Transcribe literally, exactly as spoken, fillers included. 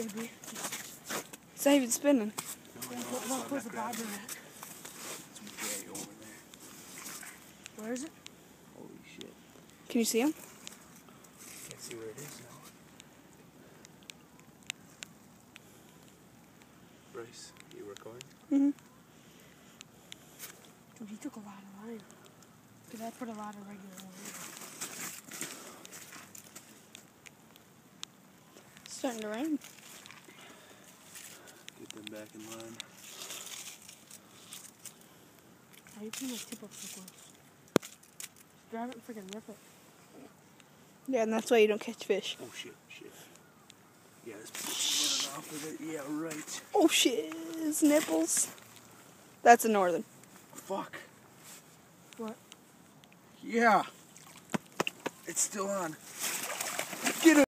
Maybe. It's not even spinning. No, no, what, what, where's the bobber at? It's way over there. Where is it? Holy shit. Can you see him? Can't see where it is now. Bryce, you recording? Mm-hmm. Dude, he took a lot of line. Dude, I put a lot of regular line. It's starting to rain. Get them back in line. How you putting the tip up so close? Just grab it and freaking rip it. Yeah, and that's why you don't catch fish. Oh shit, shit. Yeah, this pussy running off with it. Yeah, right. Oh shit, his nipples. That's a northern. Fuck. What? Yeah. It's still on. Get it.